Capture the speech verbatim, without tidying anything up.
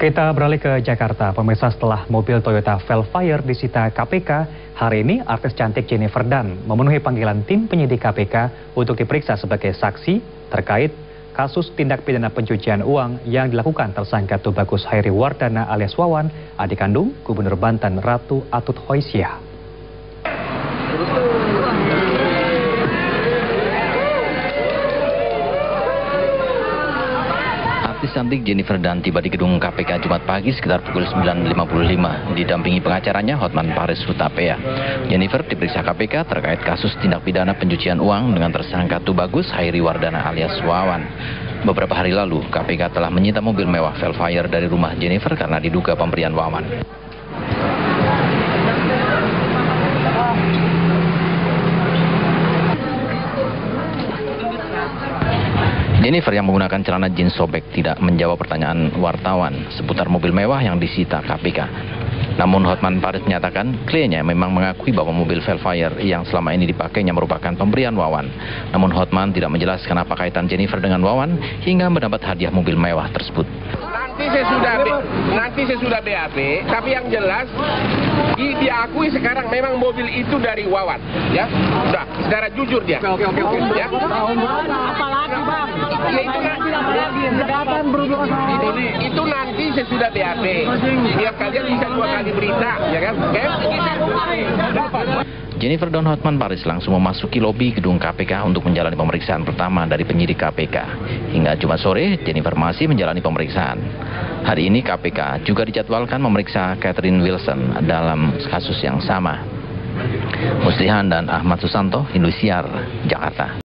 Kita beralih ke Jakarta. Pemirsa, setelah mobil Toyota Velfire disita K P K, hari ini artis cantik Jennifer Dunn memenuhi panggilan tim penyidik K P K untuk diperiksa sebagai saksi terkait kasus tindak pidana pencucian uang yang dilakukan tersangka Tubagus Hairi Wardana alias Wawan, adik kandung Gubernur Banten Ratu Atut Hoysiah. Artis cantik Jennifer Dunn tiba di gedung K P K Jumat pagi sekitar pukul sembilan lima puluh lima, didampingi pengacaranya Hotman Paris Hutapea. Jennifer diperiksa K P K terkait kasus tindak pidana pencucian uang dengan tersangka Tubagus Hairi Wardana alias Wawan. Beberapa hari lalu, K P K telah menyita mobil mewah Velfire dari rumah Jennifer karena diduga pemberian Wawan. Jennifer yang menggunakan celana jeans sobek tidak menjawab pertanyaan wartawan seputar mobil mewah yang disita K P K. Namun Hotman Paris menyatakan kliennya memang mengakui bahwa mobil Velfire yang selama ini dipakainya merupakan pemberian Wawan. Namun Hotman tidak menjelaskan apa kaitan Jennifer dengan Wawan hingga mendapat hadiah mobil mewah tersebut. Nanti sesudah B, nanti sesudah B A P, tapi yang jelas di, diakui sekarang memang mobil itu dari Wawan, ya. Sudah, secara jujur dia. Oke, oke, oke. Ya. Apalagi bang? Ya, itu nanti itu, itu nanti sesudah B A P. Biar kalian bisa dua kali berita, ya kan? Oke? Jennifer dan Hotman Paris langsung memasuki lobi gedung K P K untuk menjalani pemeriksaan pertama dari penyidik K P K. Hingga Jumat sore, Jennifer masih menjalani pemeriksaan. Hari ini K P K juga dijadwalkan memeriksa Catherine Wilson dalam kasus yang sama. Muslihan dan Ahmad Susanto, Indosiar, Jakarta.